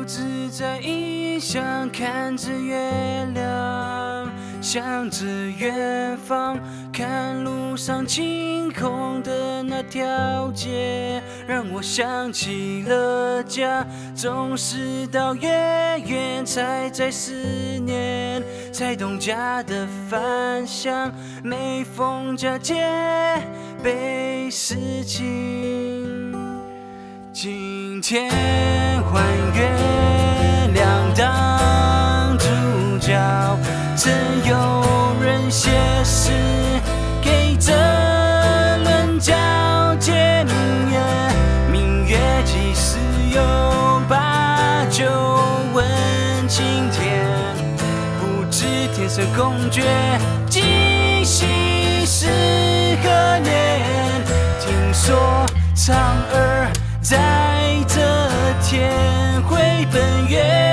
自在异乡，看着月亮，想着远方，看路上晴空的那条街，让我想起了家。总是到越远才在思念，才懂家的饭香，每逢佳节倍思亲。今天换月亮当主角，曾有人写诗给这轮交接明月，明月几时有把酒问青天，不知天色公爵今夕是何年，听说嫦娥在这天回奔月。